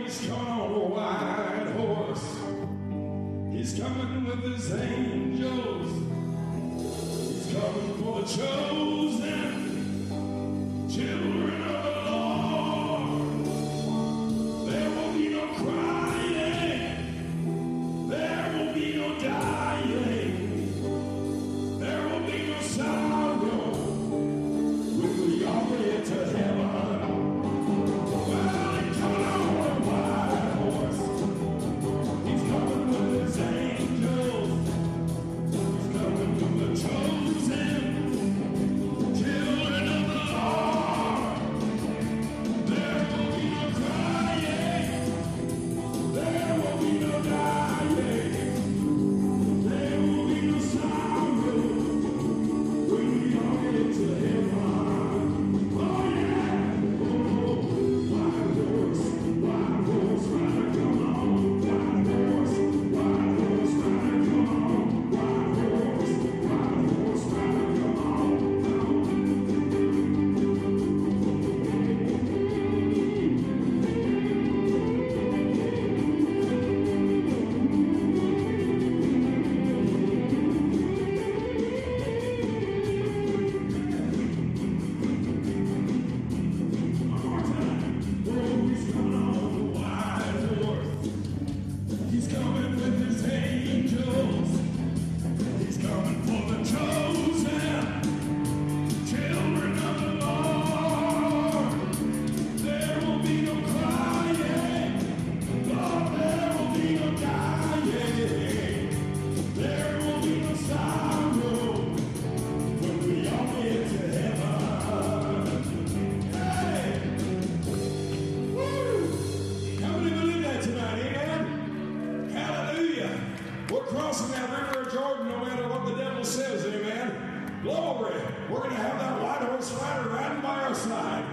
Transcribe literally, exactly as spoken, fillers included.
he's coming on a white horse. He's coming with his angels. He's coming for the chosen children of the Lord. There will be no crying. There will be no dying. There will be no sorrow when we all get to heaven. Glory. We're going to have that white horse rider riding by our side.